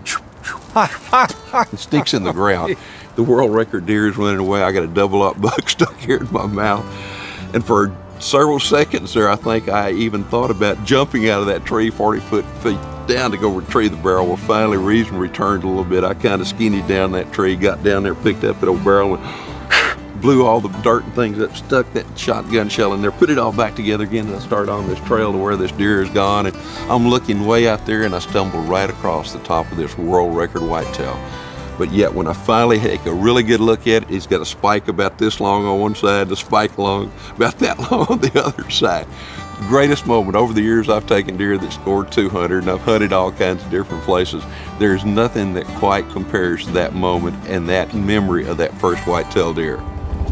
it sticks in the ground. The world record deer is running away. I got a double up buck stuck here in my mouth. And for several seconds there, I think I even thought about jumping out of that tree forty foot feet down to go retrieve the barrel. Well, finally reason returned a little bit. I kind of skinnied down that tree, got down there, picked up that old barrel, and blew all the dirt and things up, stuck that shotgun shell in there, put it all back together again, and I started on this trail to where this deer is gone. And I'm looking way out there, and I stumbled right across the top of this world record whitetail. But yet when I finally take a really good look at it, he's got a spike about this long on one side, the spike long about that long on the other side. Greatest moment. Over the years I've taken deer that scored two hundred, and I've hunted all kinds of different places. There's nothing that quite compares to that moment and that memory of that first whitetail deer.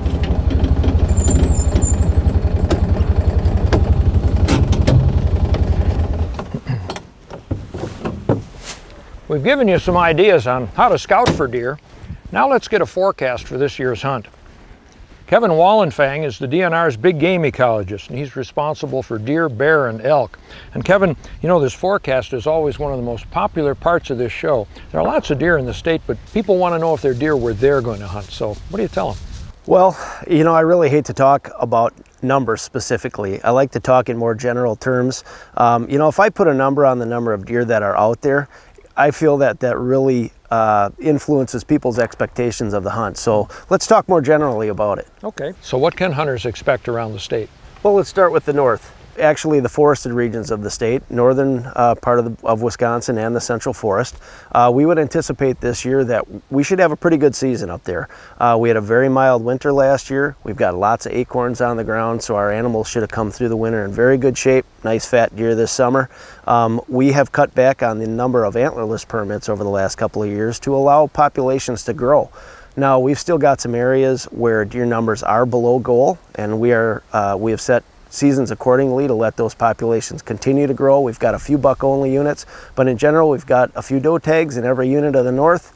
We've given you some ideas on how to scout for deer. Now let's get a forecast for this year's hunt. Kevin Wallenfang is the D N R's big game ecologist, and he's responsible for deer, bear, and elk. And Kevin, you know, this forecast is always one of the most popular parts of this show. There are lots of deer in the state, but people want to know if they're deer where they're going to hunt. So what do you tell them? Well, you know, I really hate to talk about numbers specifically. I like to talk in more general terms. Um, you know, if I put a number on the number of deer that are out there, I feel that that really uh, influences people's expectations of the hunt. So let's talk more generally about it. Okay. So what can hunters expect around the state? Well, let's start with the north. Actually, the forested regions of the state, northern uh, part of, the, of Wisconsin and the central forest. Uh, we would anticipate this year that we should have a pretty good season up there. Uh, we had a very mild winter last year. We've got lots of acorns on the ground, so our animals should have come through the winter in very good shape. Nice fat deer this summer. Um, we have cut back on the number of antlerless permits over the last couple of years to allow populations to grow. Now, we've still got some areas where deer numbers are below goal, and we are uh, we have set seasons accordingly to let those populations continue to grow. We've got a few buck-only units, but in general, we've got a few doe tags in every unit of the north.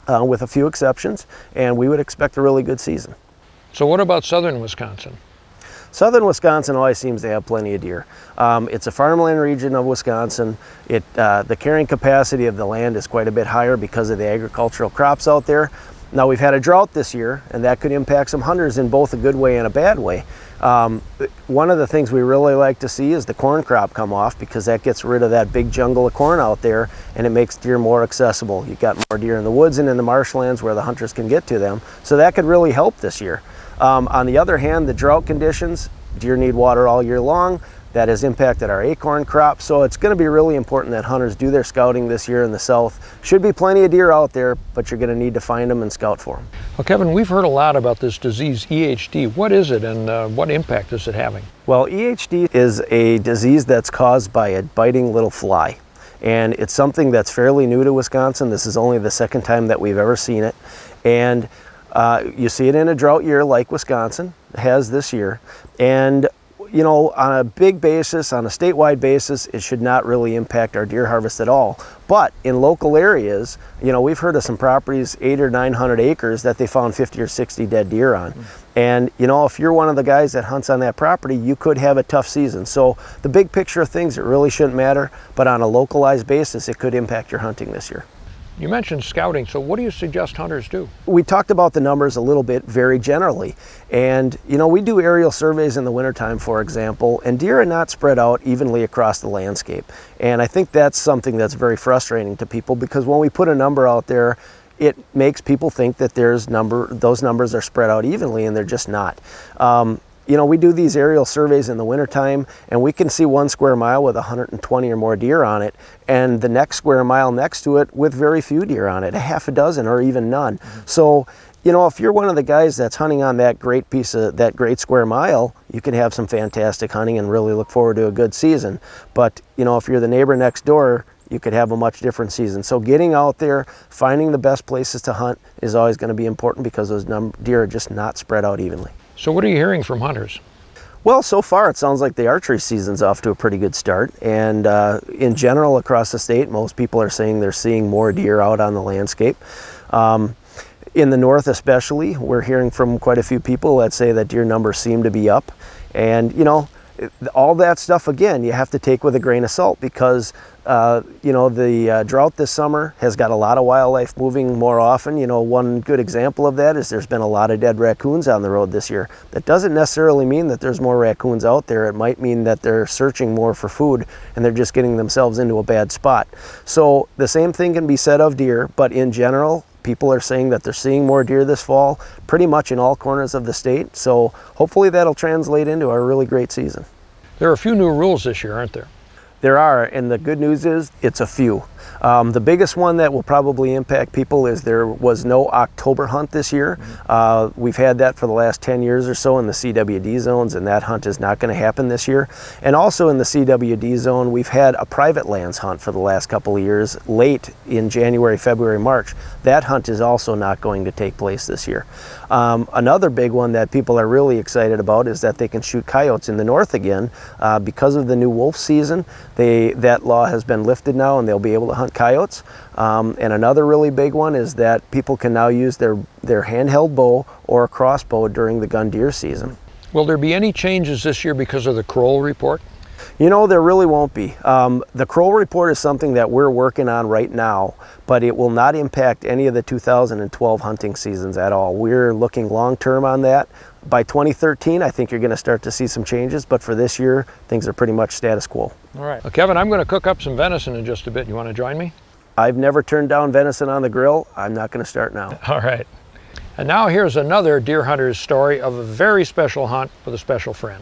uh, with a few exceptions, and we would expect a really good season. So what about southern Wisconsin? Southern Wisconsin always seems to have plenty of deer. Um, it's a farmland region of Wisconsin. It, uh, the carrying capacity of the land is quite a bit higher because of the agricultural crops out there. Now we've had a drought this year, and that could impact some hunters in both a good way and a bad way. Um, one of the things we really like to see is the corn crop come off, because that gets rid of that big jungle of corn out there and it makes deer more accessible. You've got more deer in the woods and in the marshlands where the hunters can get to them. So that could really help this year. Um, on the other hand, the drought conditions, deer need water all year long. That has impacted our acorn crop, so it's going to be really important that hunters do their scouting this year in the south. Should be plenty of deer out there, but you're going to need to find them and scout for them. Well, Kevin, we've heard a lot about this disease, E H D. What is it, and uh, what impact is it having? Well, E H D is a disease that's caused by a biting little fly, and it's something that's fairly new to Wisconsin. This is only the second time that we've ever seen it, and uh, you see it in a drought year like Wisconsin has this year, and you know, on a big basis, on a statewide basis, it should not really impact our deer harvest at all. But in local areas, you know, we've heard of some properties, eight or nine hundred acres, that they found fifty or sixty dead deer on. Mm-hmm. And, you know, if you're one of the guys that hunts on that property, you could have a tough season. So the big picture of things, it really shouldn't matter, but on a localized basis, it could impact your hunting this year. You mentioned scouting, so what do you suggest hunters do? We talked about the numbers a little bit very generally. And, you know, we do aerial surveys in the wintertime, for example, and deer are not spread out evenly across the landscape. And I think that's something that's very frustrating to people, because when we put a number out there, it makes people think that there's number, those numbers are spread out evenly, and they're just not. Um, You know, we do these aerial surveys in the wintertime, and we can see one square mile with one hundred twenty or more deer on it, and the next square mile next to it with very few deer on it, a half a dozen or even none. Mm-hmm. So, you know, if you're one of the guys that's hunting on that great piece of, that great square mile, you can have some fantastic hunting and really look forward to a good season. But, you know, if you're the neighbor next door, you could have a much different season. So getting out there, finding the best places to hunt is always going to be important, because those num- deer are just not spread out evenly. So what are you hearing from hunters? Well, so far it sounds like the archery season's off to a pretty good start, and uh, in general across the state, most people are saying they're seeing more deer out on the landscape. Um, in the north especially, we're hearing from quite a few people that say that deer numbers seem to be up, and you know, all that stuff, again, you have to take with a grain of salt, because uh, you know, the uh, drought this summer has got a lot of wildlife moving more often. You know, one good example of that is there's been a lot of dead raccoons on the road this year. That doesn't necessarily mean that there's more raccoons out there. It might mean that they're searching more for food, and they're just getting themselves into a bad spot. So the same thing can be said of deer, but in general, people are saying that they're seeing more deer this fall, pretty much in all corners of the state. So hopefully that'll translate into a really great season. There are a few new rules this year, aren't there? There are, and the good news is it's a few. Um, the biggest one that will probably impact people is there was no October hunt this year. Uh, we've had that for the last ten years or so in the C W D zones, and that hunt is not going to happen this year. And also in the C W D zone, we've had a private lands hunt for the last couple of years, late in January, February, March. That hunt is also not going to take place this year. Um, another big one that people are really excited about is that they can shoot coyotes in the north again. Uh, because of the new wolf season, they, that law has been lifted now, and they'll be able to hunt coyotes. Um, and another really big one is that people can now use their, their handheld bow or a crossbow during the gun deer season. Will there be any changes this year because of the Kroll report? You know, there really won't be. Um, the Kroll report is something that we're working on right now, but it will not impact any of the two thousand twelve hunting seasons at all. We're looking long-term on that. By twenty thirteen, I think you're going to start to see some changes, but for this year, things are pretty much status quo. All right. Well, Kevin, I'm going to cook up some venison in just a bit. You want to join me? I've never turned down venison on the grill. I'm not going to start now. All right. And now here's another deer hunter's story of a very special hunt with a special friend.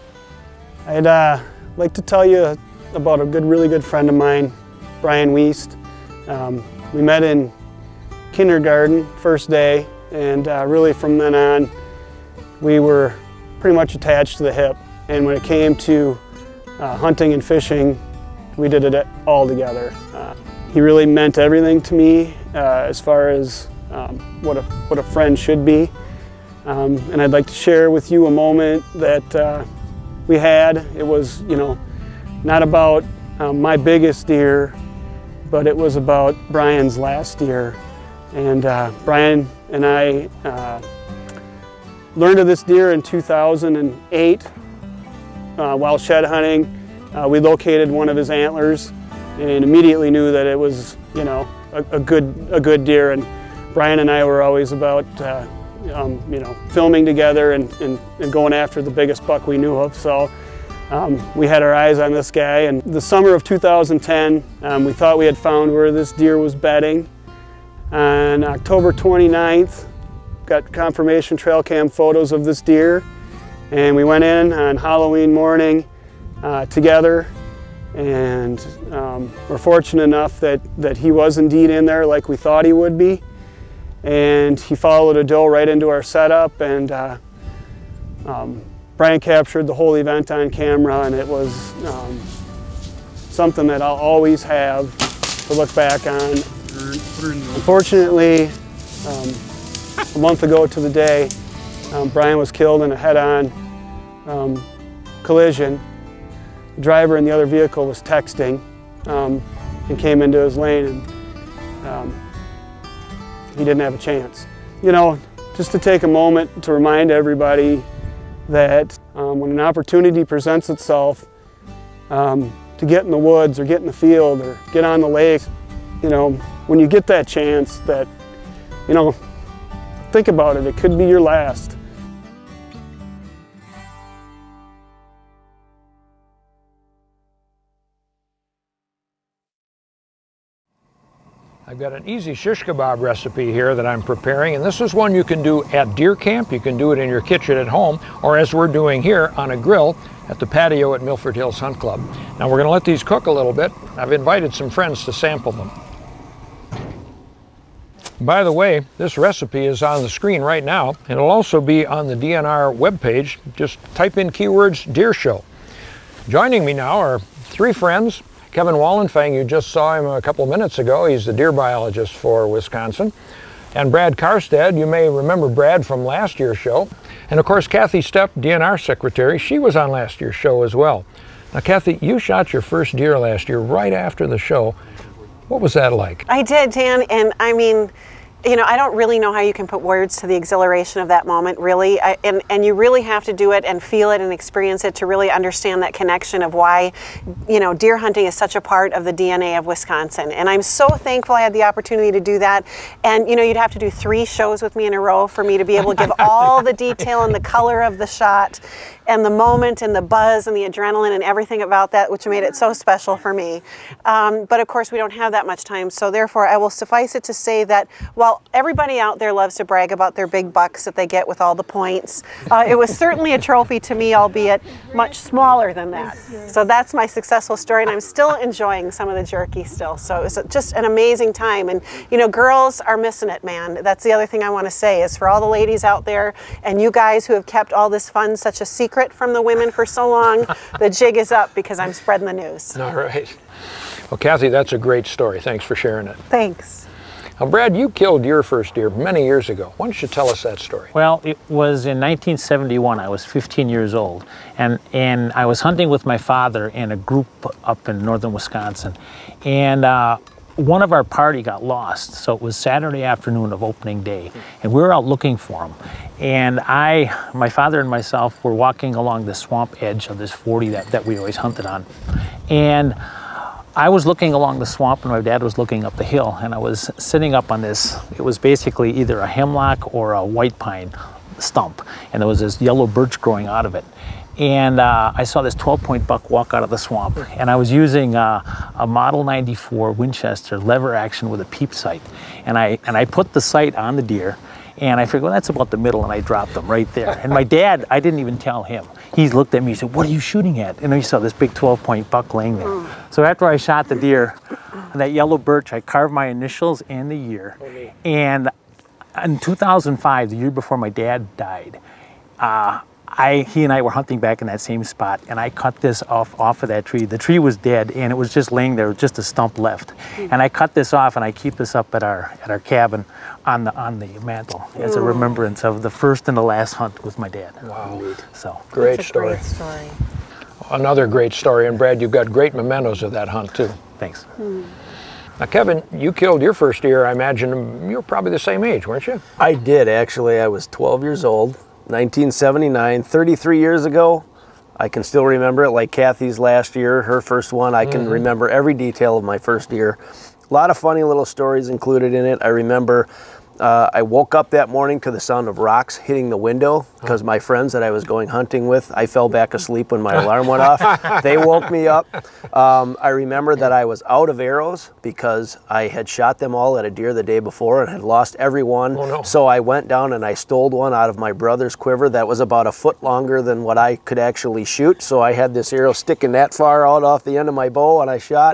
I'd uh, like to tell you about a good, really good friend of mine, Brian Wiest. Um, we met in kindergarten, first day, and uh, really from then on, we were pretty much attached to the hip. And when it came to uh, hunting and fishing, we did it all together. Uh, he really meant everything to me uh, as far as um, what, a, what a friend should be. Um, and I'd like to share with you a moment that uh, we had. It was, you know, not about um, my biggest deer, but it was about Brian's last deer. And uh, Brian and I uh, learned of this deer in two thousand eight uh, while shed hunting. Uh, we located one of his antlers and immediately knew that it was, you know, a, a good a good deer. And Brian and I were always about, uh, um, you know, filming together and, and, and going after the biggest buck we knew of. So um, we had our eyes on this guy. And the summer of two thousand ten, um, we thought we had found where this deer was bedding. On October twenty-ninth, got confirmation trail cam photos of this deer, and we went in on Halloween morning uh, together, and um, we're fortunate enough that, that he was indeed in there like we thought he would be, and he followed a doe right into our setup, and uh, um, Brian captured the whole event on camera, and it was um, something that I'll always have to look back on. Unfortunately, um, a month ago to the day, um, Brian was killed in a head-on um, collision. The driver in the other vehicle was texting um, and came into his lane, and um, he didn't have a chance. You know, just to take a moment to remind everybody that um, when an opportunity presents itself um, to get in the woods or get in the field or get on the lake, you know, when you get that chance, that, you know, think about it, it could be your last. I've got an easy shish kebab recipe here that I'm preparing, and this is one you can do at deer camp, you can do it in your kitchen at home, or as we're doing here on a grill at the patio at Milford Hills Hunt Club. Now we're going to let these cook a little bit. I've invited some friends to sample them. By the way, this recipe is on the screen right now. It'll also be on the D N R webpage. Just type in keywords deer show. Joining me now are three friends. Kevin Wallenfang, you just saw him a couple minutes ago. He's the deer biologist for Wisconsin. And Brad Karstad, you may remember Brad from last year's show. And of course, Cathy Stepp, D N R secretary, she was on last year's show as well. Now, Cathy, you shot your first deer last year right after the show. What was that like? I did, Dan, and I mean, you know, I don't really know how you can put words to the exhilaration of that moment, really. I, and, and you really have to do it and feel it and experience it to really understand that connection of why, you know, deer hunting is such a part of the D N A of Wisconsin. And I'm so thankful I had the opportunity to do that. And, you know, you'd have to do three shows with me in a row for me to be able to give all the detail and the color of the shot and the moment and the buzz and the adrenaline and everything about that, which made it so special for me. Um, but of course, we don't have that much time. So therefore, I will suffice it to say that while everybody out there loves to brag about their big bucks that they get with all the points, uh, it was certainly a trophy to me, albeit much smaller than that. So that's my successful story, and I'm still enjoying some of the jerky still. So it was just an amazing time. And you know, girls are missing it, man. That's the other thing I want to say is for all the ladies out there and you guys who have kept all this fun such a secret from the women for so long, the jig is up because I'm spreading the news. All right. Well, Cathy, that's a great story. Thanks for sharing it. Thanks. Now, Brad, you killed your first deer many years ago. Why don't you tell us that story? Well, it was in nineteen seventy-one. I was fifteen years old, and, and I was hunting with my father in a group up in northern Wisconsin. And uh, one of our party got lost, so it was Saturday afternoon of opening day, and we were out looking for him. And I, my father and myself were walking along the swamp edge of this forty that, that we always hunted on. And I was looking along the swamp and my dad was looking up the hill, and I was sitting up on this, it was basically either a hemlock or a white pine stump, and there was this yellow birch growing out of it. And uh, I saw this twelve point buck walk out of the swamp, and I was using uh, a Model ninety-four Winchester lever action with a peep sight. And I, and I put the sight on the deer, and I figured, well, that's about the middle, and I dropped them right there. And my dad, I didn't even tell him. He looked at me, he said, what are you shooting at? And he saw this big twelve point buck laying there. Mm. So after I shot the deer, that yellow birch, I carved my initials and the year. Okay. And in two thousand five, the year before my dad died, uh, I, he and I were hunting back in that same spot, and I cut this off, off of that tree. The tree was dead, and it was just laying there, just a stump left. Mm. And I cut this off, and I keep this up at our, at our cabin on the, on the mantle as a remembrance of the first and the last hunt with my dad. Wow. So, great That's a story. Great story. Another great story, and Brad, you've got great mementos of that hunt too. Thanks. Hmm. Now, Kevin, you killed your first deer. I imagine you were probably the same age, weren't you? I did, actually. I was twelve years old, nineteen seventy-nine, thirty-three years ago. I can still remember it, like Cathy's last year, her first one. I can mm-hmm. remember every detail of my first deer. A lot of funny little stories included in it. I remember uh, I woke up that morning to the sound of rocks hitting the window because my friends that I was going hunting with, I fell back asleep when my alarm went off. They woke me up. Um, I remember that I was out of arrows because I had shot them all at a deer the day before and had lost every one. Oh, no. So I went down and I stole one out of my brother's quiver that was about a foot longer than what I could actually shoot. So I had this arrow sticking that far out off the end of my bow and I shot.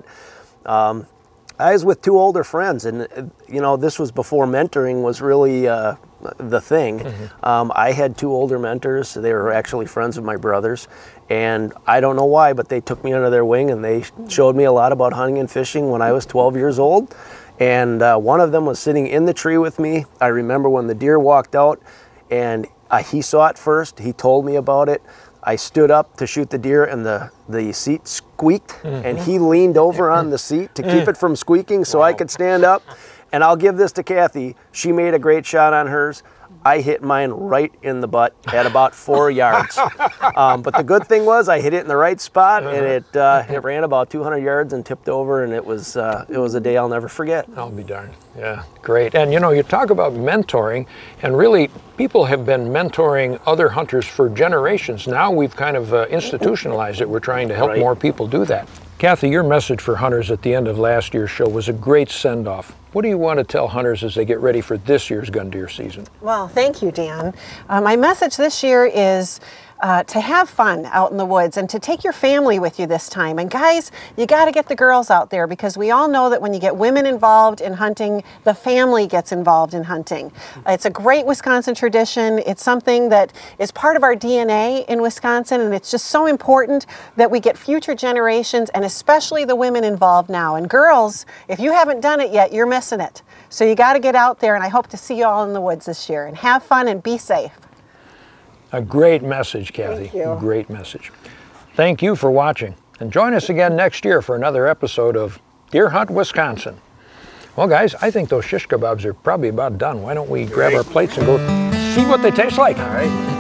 Um, I was with two older friends, and you know, this was before mentoring was really uh, the thing. Mm-hmm. um, I had two older mentors. They were actually friends of my brother's, and I don't know why, but they took me under their wing and they showed me a lot about hunting and fishing when I was twelve years old. And uh, one of them was sitting in the tree with me. I remember when the deer walked out, and uh, he saw it first. He told me about it. I stood up to shoot the deer and the, the seat squeaked, mm-hmm. and he leaned over on the seat to keep it from squeaking so wow. I could stand up. And I'll give this to Cathy. She made a great shot on hers. I hit mine right in the butt at about four yards. Um, but the good thing was I hit it in the right spot, and it uh, it ran about two hundred yards and tipped over, and it was uh, it was a day I'll never forget. I'll be darned. Yeah, great. And you know, you talk about mentoring, and really people have been mentoring other hunters for generations. Now we've kind of uh, institutionalized it. We're trying to help Right. more people do that. Cathy, your message for hunters at the end of last year's show was a great send-off. What do you want to tell hunters as they get ready for this year's gun deer season? Well, thank you, Dan. Uh, my message this year is uh, to have fun out in the woods and to take your family with you this time. And guys, you got to get the girls out there because we all know that when you get women involved in hunting, the family gets involved in hunting. It's a great Wisconsin tradition. It's something that is part of our D N A in Wisconsin, and it's just so important that we get future generations and especially the women involved now. And girls, if you haven't done it yet, you're missing it. So you got to get out there, and I hope to see you all in the woods this year. And have fun and be safe. A great message, Cathy. Thank you. Great message. Thank you for watching. And join us again next year for another episode of Deer Hunt Wisconsin. Well, guys, I think those shish kebabs are probably about done. Why don't we grab our plates and go see what they taste like? All right.